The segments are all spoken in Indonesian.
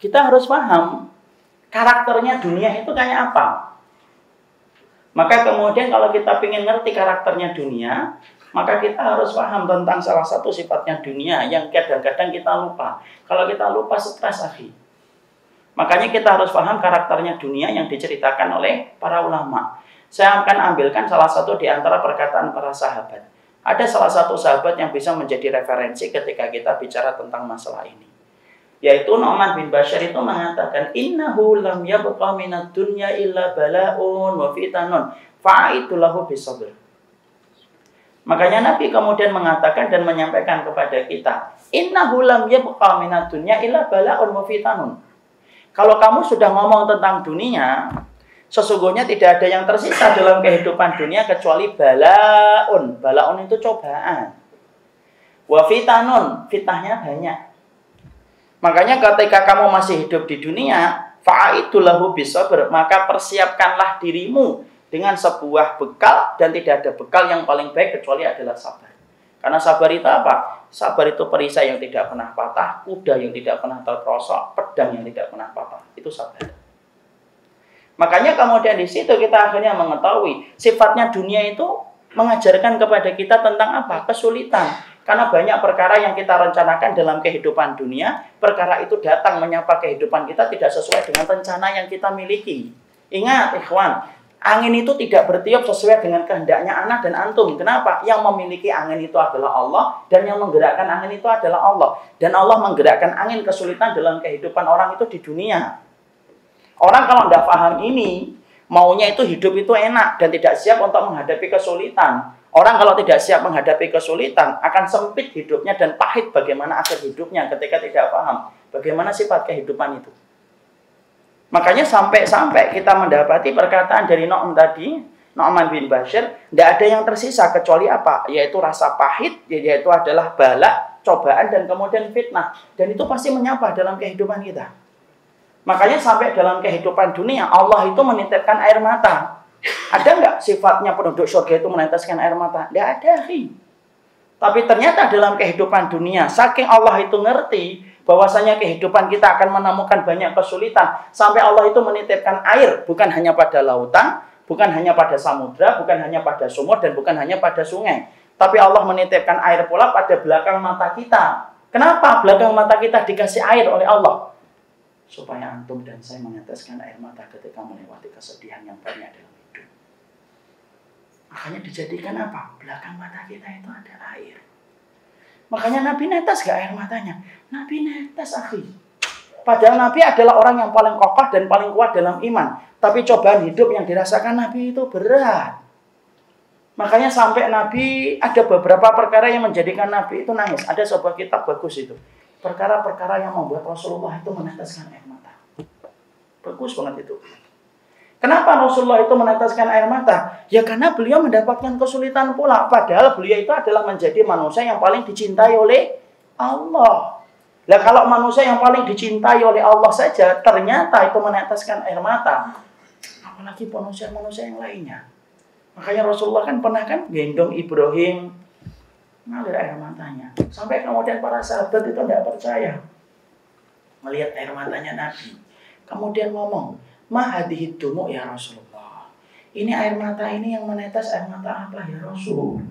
Kita harus paham karakternya dunia itu kayak apa. Maka kemudian kalau kita ingin ngerti karakternya dunia, maka kita harus paham tentang salah satu sifatnya dunia yang kadang-kadang kita lupa. Kalau kita lupa, stres, akhi. Makanya kita harus paham karakternya dunia yang diceritakan oleh para ulama. Saya akan ambilkan salah satu di antara perkataan para sahabat. Ada salah satu sahabat yang bisa menjadi referensi ketika kita bicara tentang masalah ini. Yaitu Nu'man bin Bashir itu mengatakan, innahu lam yabqa minad dunya illa bala'un wa fitanun fa'idu lahu bisabr. Makanya Nabi kemudian mengatakan dan menyampaikan kepada kita, innahu lam yabqa minad dunya illa bala'un wa fitanun. Kalau kamu sudah ngomong tentang dunia, sesungguhnya tidak ada yang tersisa dalam kehidupan dunia kecuali bala'un. Bala'un itu cobaan. Wa fitanun, fitnahnya banyak. Makanya ketika kamu masih hidup di dunia, fa'aidu lahu bisabr, maka persiapkanlah dirimu dengan sebuah bekal, dan tidak ada bekal yang paling baik kecuali adalah sabar. Karena sabar itu apa? Sabar itu perisai yang tidak pernah patah, kuda yang tidak pernah terperosok, pedang yang tidak pernah patah. Itu sabar. Makanya kemudian di situ kita akhirnya mengetahui sifatnya dunia itu mengajarkan kepada kita tentang apa? Kesulitan. Karena banyak perkara yang kita rencanakan dalam kehidupan dunia, perkara itu datang menyapa kehidupan kita tidak sesuai dengan rencana yang kita miliki. Ingat, ikhwan, angin itu tidak bertiup sesuai dengan kehendaknya anak dan antum. Kenapa? Yang memiliki angin itu adalah Allah, dan yang menggerakkan angin itu adalah Allah. Dan Allah menggerakkan angin kesulitan dalam kehidupan orang itu di dunia. Orang kalau tidak paham ini, maunya itu hidup itu enak dan tidak siap untuk menghadapi kesulitan. Orang kalau tidak siap menghadapi kesulitan, akan sempit hidupnya dan pahit bagaimana akhir hidupnya ketika tidak paham bagaimana sifat kehidupan itu. Makanya sampai-sampai kita mendapati perkataan dari Nu'man bin Bashir, tidak ada yang tersisa kecuali apa? Yaitu rasa pahit, yaitu adalah bala, cobaan, dan kemudian fitnah. Dan itu pasti menyapa dalam kehidupan kita. Makanya sampai dalam kehidupan dunia, Allah itu menitipkan air mata. Ada nggak sifatnya penduduk surga itu meneteskan air mata? Tidak ada. Tapi ternyata dalam kehidupan dunia, saking Allah itu ngerti bahwasanya kehidupan kita akan menemukan banyak kesulitan, sampai Allah itu menitipkan air, bukan hanya pada lautan, bukan hanya pada samudra, bukan hanya pada sumur, dan bukan hanya pada sungai. Tapi Allah menitipkan air pula pada belakang mata kita. Kenapa belakang mata kita dikasih air oleh Allah? Supaya antum dan saya meneteskan air mata ketika melewati kesedihan yang banyak dalam hidup. Makanya dijadikan apa? Belakang mata kita itu ada air. Makanya Nabi netes gak air matanya? Nabi netes, akhi. Padahal Nabi adalah orang yang paling kokoh dan paling kuat dalam iman. Tapi cobaan hidup yang dirasakan Nabi itu berat. Makanya sampai Nabi ada beberapa perkara yang menjadikan Nabi itu nangis. Ada sebuah kitab bagus itu. Perkara-perkara yang membuat Rasulullah itu meneteskan air mata. Bagus banget itu. Kenapa Rasulullah itu meneteskan air mata? Ya karena beliau mendapatkan kesulitan pula. Padahal beliau itu adalah menjadi manusia yang paling dicintai oleh Allah. Nah kalau manusia yang paling dicintai oleh Allah saja ternyata itu meneteskan air mata, apalagi manusia-manusia yang lainnya. Makanya Rasulullah kan pernah kan gendong Ibrahim, ngalir air matanya. Sampai kemudian para sahabat itu tidak percaya melihat air matanya Nabi. Kemudian ngomong, ma hadhihi dumu ya Rasulullah. Ini air mata ini yang menetes air mata apa ya Rasul?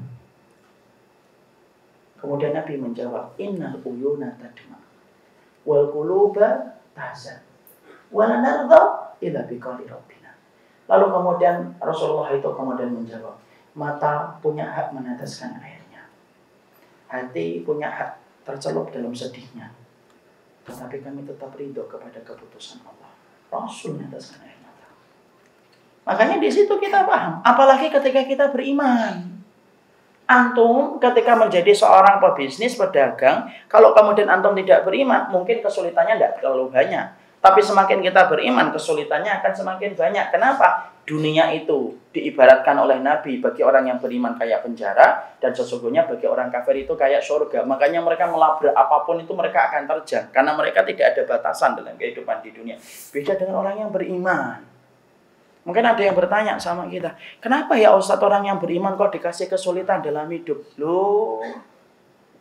Kemudian Nabi menjawab, innal uyuna tadma wal quluba tahzan wa la narda illa biqali rabbina. Lalu kemudian Rasulullah itu kemudian menjawab, mata punya hak meneteskan airnya. Hati punya hak tercelup dalam sedihnya. Tetapi kami tetap ridho kepada keputusan Allah. Rasul meneteskan air mata. Makanya di situ kita paham. Apalagi ketika kita beriman. Antum ketika menjadi seorang pebisnis, pedagang, kalau kemudian antum tidak beriman, mungkin kesulitannya tidak terlalu banyak. Tapi semakin kita beriman, kesulitannya akan semakin banyak. Kenapa? Dunia itu diibaratkan oleh Nabi bagi orang yang beriman kayak penjara, dan sesungguhnya bagi orang kafir itu kayak surga. Makanya mereka melabrak apapun itu mereka akan terjang. Karena mereka tidak ada batasan dalam kehidupan di dunia. Beda dengan orang yang beriman. Mungkin ada yang bertanya sama kita, kenapa ya Ustadz orang yang beriman kok dikasih kesulitan dalam hidup? Loh,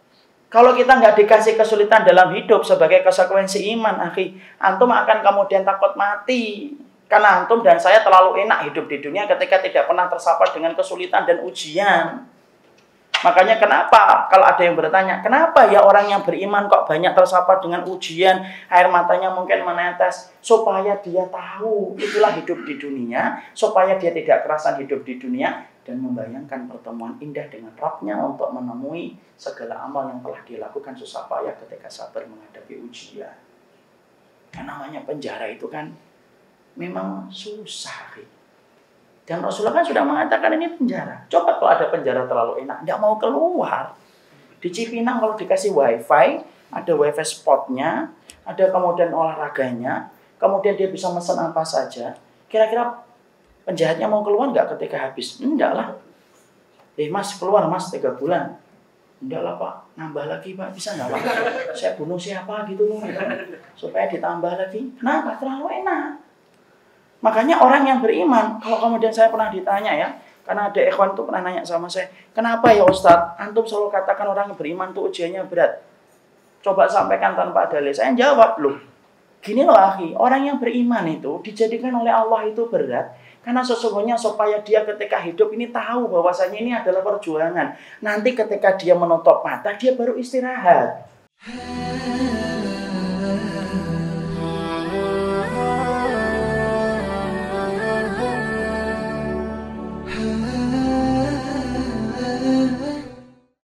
Kalau kita nggak dikasih kesulitan dalam hidup sebagai konsekuensi iman, akhi, antum akan kemudian takut mati. Karena antum dan saya terlalu enak hidup di dunia ketika tidak pernah tersapa dengan kesulitan dan ujian. Makanya kenapa kalau ada yang bertanya, kenapa ya orang yang beriman kok banyak tersapa dengan ujian, air matanya mungkin menetes, supaya dia tahu itulah hidup di dunia, supaya dia tidak kerasan hidup di dunia, dan membayangkan pertemuan indah dengan Rabbnya untuk menemui segala amal yang telah dilakukan susah payah ketika sabar menghadapi ujian. Yang namanya penjara itu kan memang susah. Dan Rasulullah kan sudah mengatakan ini penjara. Coba kalau ada penjara terlalu enak, tidak mau keluar. Di Cipinang kalau dikasih wifi, ada wifi spotnya, ada kemudian olahraganya, kemudian dia bisa pesan apa saja. Kira-kira penjahatnya mau keluar nggak ketika habis? Enggak lah. Mas keluar mas 3 bulan. Enggak lah Pak, nambah lagi Pak, bisa nggak Pak? Saya bunuh siapa gitu loh. Supaya ditambah lagi. Kenapa? Terlalu enak. Makanya orang yang beriman, kalau kemudian saya pernah ditanya ya, karena ada ikhwan tuh pernah nanya sama saya, kenapa ya Ustadz, antum selalu katakan orang yang beriman tuh ujiannya berat? Coba sampaikan tanpa dalil. Saya jawab, loh, gini loh akhi, orang yang beriman itu dijadikan oleh Allah itu berat, karena sesungguhnya supaya dia ketika hidup ini tahu bahwasanya ini adalah perjuangan. Nanti ketika dia menutup mata, dia baru istirahat.